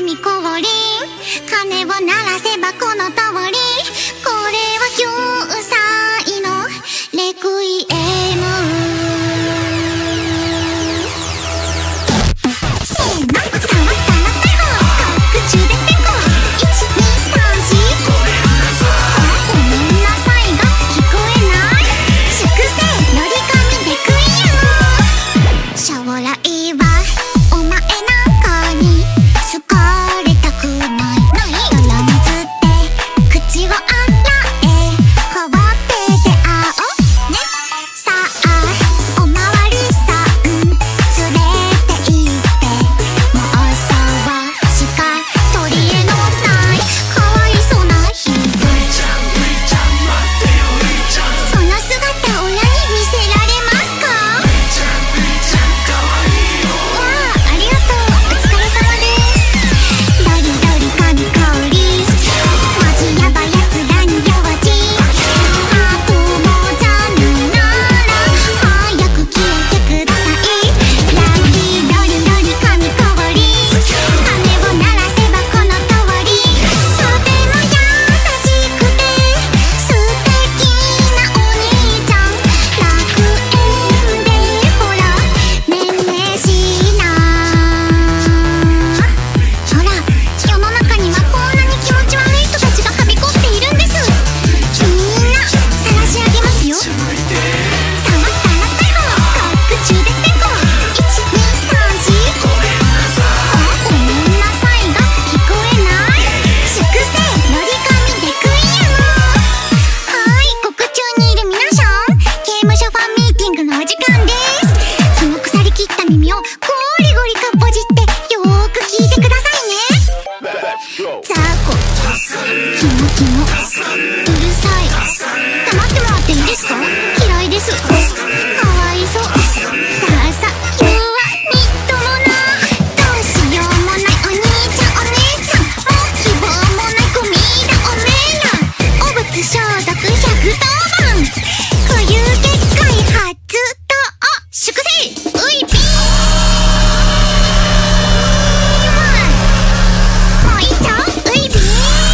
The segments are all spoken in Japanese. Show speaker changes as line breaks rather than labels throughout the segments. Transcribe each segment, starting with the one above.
神降臨、鐘を鳴らせばこの通り、これは9歳のレクイエム。せーの、触ったら逮捕、空中でテコ、1、2、3、4、ごめんなさいが聞こえない、粛清より神レクイエム。将来はお前なんかに好かれたくない、泥水って口を洗え、放って出会おうね。さあおまわりさん連れて行って、もうそうしか取り柄のないかわいそうな人、その姿親に見せられますか？わあ、ありがとう、お疲れ様です。ドリドリ神降臨、マジヤバやつらに用心、ハートもじゃないなら早く消えてください。ラリードリドリ神降臨、鐘を鳴らせばこの通り、とても優しくて素敵なお兄ちゃん、楽園でほらねんねしな。ほら、世の中にはこんなに気持ち悪い人たちがはびこっているんです。みんな晒し上げますよ。触ったら逮捕、空中でテコ、1、2、3、4、ごめんなさいが聞こえない、粛清より神レクイエム。はい、獄中にいる皆さん、刑務所ファンミーティングのお時間です。その腐りきった耳をゴリゴリかっぽじってよーく聞いてくださいね。ザコ、キモキモ、うるさい、黙ってもらっていいですか？嫌いです。かわいそう、ダサ、弱、みっともな、どうしようもないお兄ちゃんお姉ちゃん、もう希望もないゴミだおめえら、お物消毒110番、固有結界発動、粛清、ういぴー。もういいじゃん、ういぴー。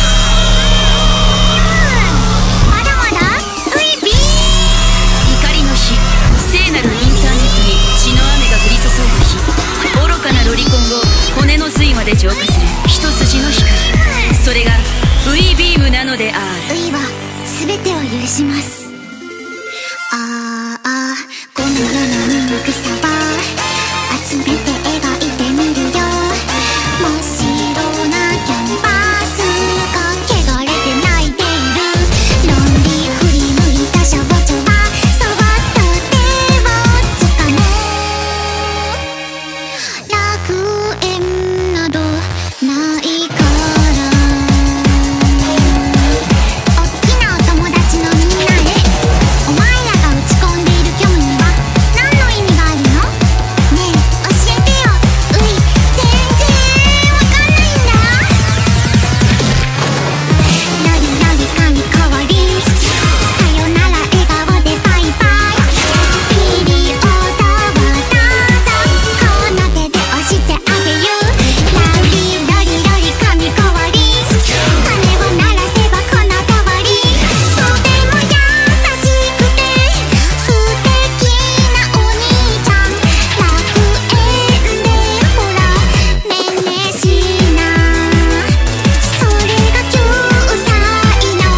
まだまだ、ういぴー。
怒りの日、聖なるインターネットに血の雨が降り注ぐ日、愚かなロリコンを骨の髄まで浄化する一筋の光、それがウィビームなのである。
ういは全てを許します。ああ、この世の醜さは集めて描いてみるよ。真っ白なキャンバスが汚れて泣いている、ロンリー振り向いた少女は触った手をつかもう、楽園などないから。おっきなお友達のみんなへ、お前らが打ち込んでいる虚無には何の意味があるの？ねえ教えてよ。うい、全然わかんないんだ。ロリロリ神降臨、さよなら笑顔でバイバイ、ピリオドをどうぞ、この手で押してあげよう。ラリロリロリ神降臨、鐘を鳴らせばこの通り、とても優しくて素敵なお兄ちゃん、楽園でほらねんねしな。それが9歳の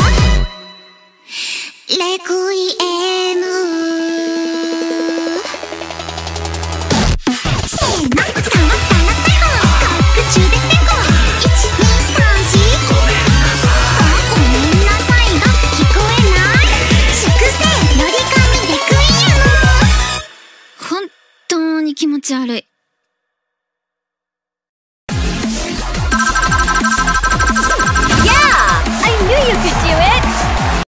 レクイエム。せーの、触ったら逮捕、空中でテコ、1、2、3、4、ごめんなさいが聞こえない、粛清より神レクイエム。
本当に気持ち悪い。